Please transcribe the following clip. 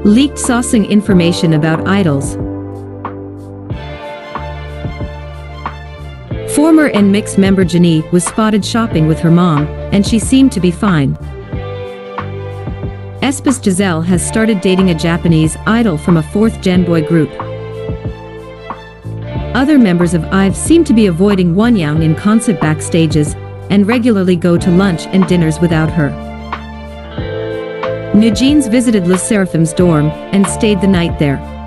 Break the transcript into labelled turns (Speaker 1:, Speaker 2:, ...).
Speaker 1: Leaked sasaeng information about idols. Former nmixx member Jenny was spotted shopping with her mom, and she seemed to be fine. aespa's Giselle has started dating a Japanese idol from a 4th-gen boy group. Other members of IVE seem to be avoiding Wonyoung in concert backstages, and regularly go to lunch and dinners without her. NewJeans visited Le Seraphim's dorm, and stayed the night there.